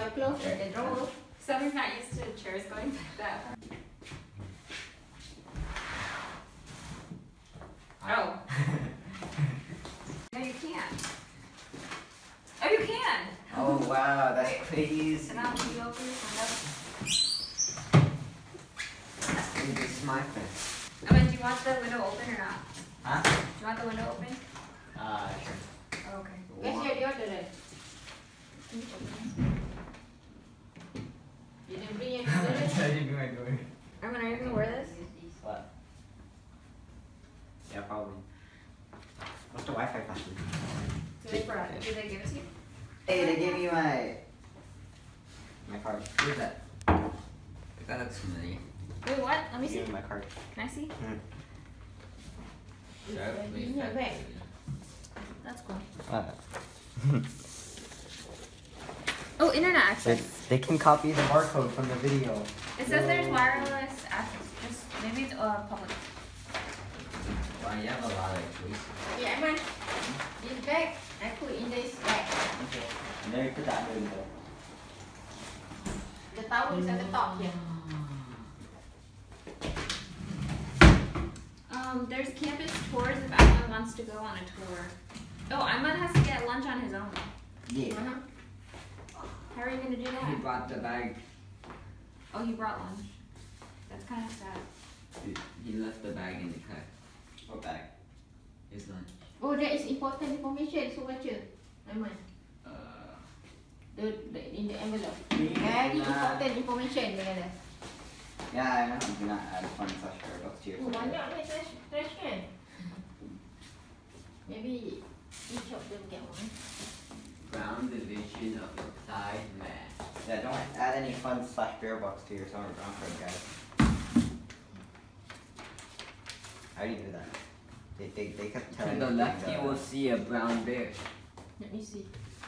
your clothes in the drawer. Someone's not used to chairs going like that. Oh. No, you can't. Oh, you can! Oh wow, that's crazy. And now can you open this window? This is my friend. Aiman, do you want the window open or not? Huh? Do you want the window open? Sure. Oh, okay. Where's your deodorant? You didn't bring your deodorant? I didn't do my door. Aiman, are you gonna wear this? What? Yeah, probably. What's the Wi-Fi password? Did they give it to you? Hey, they gave me my card. Where's that? That looks familiar. Wait, what? Let me They see. gave me my card. Can I see? In your bag. That's cool. Oh, internet access. They can copy the barcode from the video. It says there's wireless access. Just maybe it's public. Wow, you have a lot of choices. Yeah, man. This bag, I put in this bag. Okay. And then you put that in there. The towel is at the top here. There's campus tours if anyone wants to go on a tour. Oh, Aiman has to get lunch on his own. Yeah. How are you gonna do He that? brought the bag. Oh, he brought lunch. That's kind of sad. He left the bag in the car. What bag? His lunch. Oh, that is important information. So what you? Aiman. In the envelope. Very important information. Yeah, I know. I'm gonna add fun slash paradox to your Oh, folder. banyak ni trash kan? Maybe each of them get one. Ground division of the side man. Yeah, don't add any fun slash bear box to your summer brown card, guys. How do you do that? They kept To telling the me left, the- you will see a brown bear. Let me see.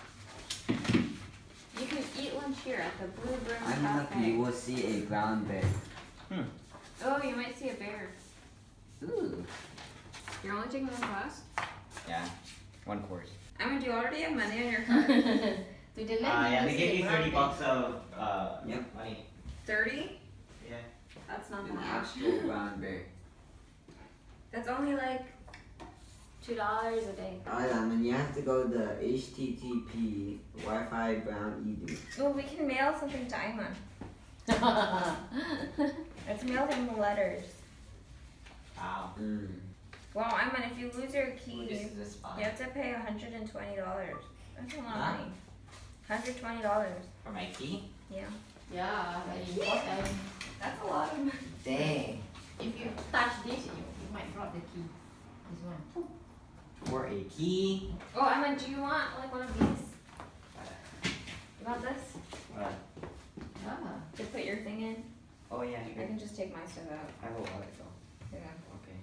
You can eat lunch here at the Blue Room On the left, you Cafe. will see a brown bear. Oh, you might see a bear. Ooh. You're only taking one class? Yeah, one course. Aiman, do you already have money on your card? To the left, Yeah, you they will give see you the 30 brown bucks of Yep. money. 30? Yeah. That's not An that much. actual brown bear. That's only like $2 a day. Alright, you have to go to HTTP Wi-Fi brown edu. Well, we can mail something to Aiman. Let's mail him letters. Wow. Wow, Aiman, if you lose your key, This is a spot. you have to pay $120. That's a lot of Huh? money. $120. For my key? Yeah. Yeah, very important. That's a lot of money. Dang. If you touch this, you might drop the key. This one. For a key? Oh, Aiman, do you want like one of these? You want this? What? Ah. To put your thing in? Oh yeah, I sure. can just take my stuff out. I have a wallet though. Yeah. Okay.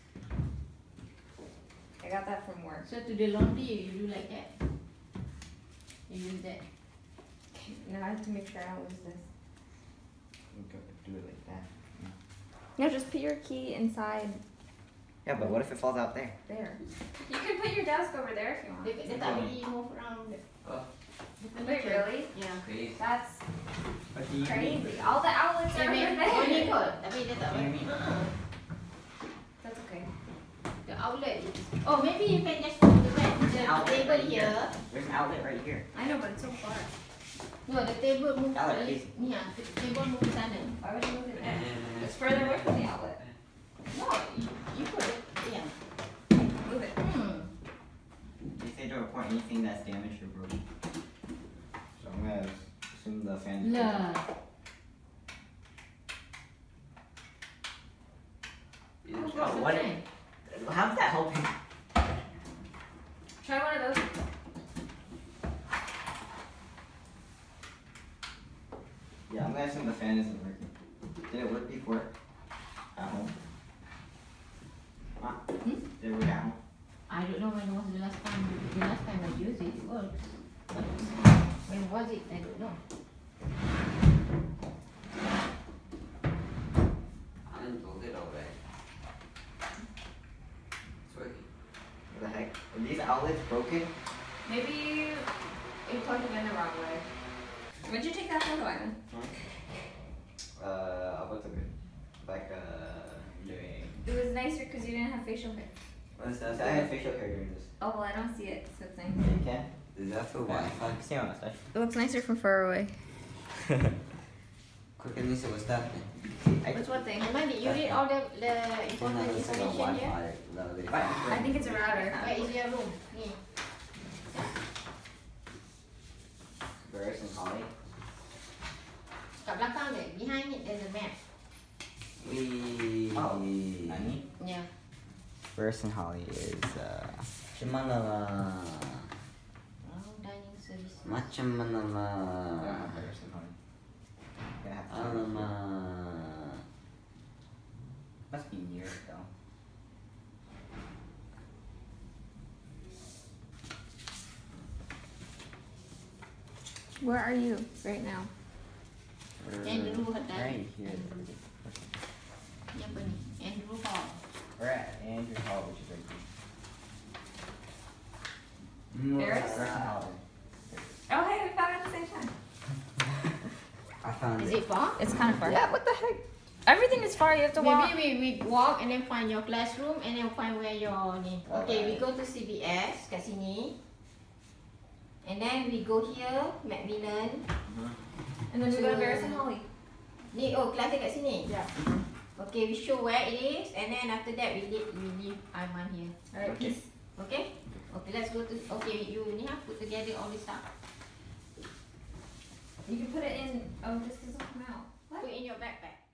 I got that from work. So to the laundry, you do like that. You use that. Now I have to make sure I don't lose this. You could do it like that. No, just put your key inside Yeah, but what if it falls out there? there. You can put your desk over there if you want. They tak boleh move around. Oh. The Wait, furniture. really? Yeah. Crazy. That's What do you crazy. All the outlets are Only over there. kot, tapi dia tak What do you mean? That's okay. The outlet is. Oh, maybe you can just put the Outlet table right here. here. There's an outlet right here. I know, but it's so far. No, the table move. Outlet, please. Yeah, the table move ke sana. Why would you move it there? It's further away from the outlet. No, you put it. Yeah. Move it. They say to report anything that's damaged or broken. So I'm gonna assume the fan. Lah. Oh, what? How's that helping? Try one of those. Yeah, I'm gonna assume the fan isn't working. Did it work before? At home? Did it work at home? I don't know when was the last time. The last time I used it, it works. But when was it? I don't know. I unfold it already. It's working. What the heck? Are these outlets broken? Maybe you plugged them in the wrong way. When'd you take that photo, Aiman? I was a bit like doing. It was nicer because you didn't have facial hair. What's that? I had facial hair during this. Oh, well, I don't see it, so it's nice. You can? Is that for Wi-Fi? See on that side. It looks nicer from far away. Quick, Anissa, what's that thing? What's what thing? Aiman, did you read all the important information here? I think it's a router. Where is your room? Ni. Verse and Holly. Kat belakang dia, behind it there's a map. Oh, Nani? Yeah. Verse and Holly is Macam mana lah? Oh, dining service. Macam mana lah? Verse and Holly. Gonna have to Alamak. Must be near it though. Where are you right now? Andrew had that. Right here. Ni apa ni? Andrew Hall. We're at Andrew Hall, which is right Paris? here. Verse and Holly. Oh, hey, we found it at the same time. I found Is it. it far? It's kind of far. Yeah, what the heck? Everything is far, you have to walk. Maybe we walk and then find your classroom and then find where your ni. Okay, we go to CBS kat sini. And then we go here, Macmillan. And then we go to Paris and Holly. Ni, oh, kelas dia kat sini. Yeah. Okay, we show where it is and then after that we leave Aiman here. Alright, Okay. peace. Okay? Okay, let's go to, okay, you ni put together all this stuff. You can put it in, oh, this doesn't come out. What? Put in your backpack.